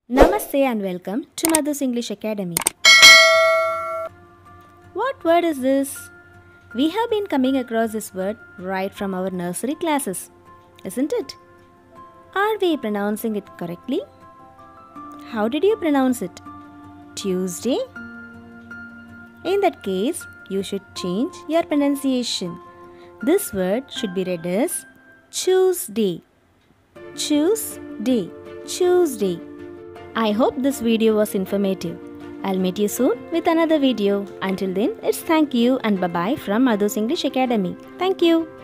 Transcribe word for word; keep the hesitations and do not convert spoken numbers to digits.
Namaste and welcome to Madhu's English Academy. What word is this? We have been coming across this word right from our nursery classes, isn't it? Are we pronouncing it correctly? How did you pronounce it? Tuesday? In that case, you should change your pronunciation. This word should be read as Tuesday. Tuesday. Tuesday. I hope this video was informative. I'll meet you soon with another video. Until then, it's thank you and bye-bye from Madhu's English Academy. Thank you.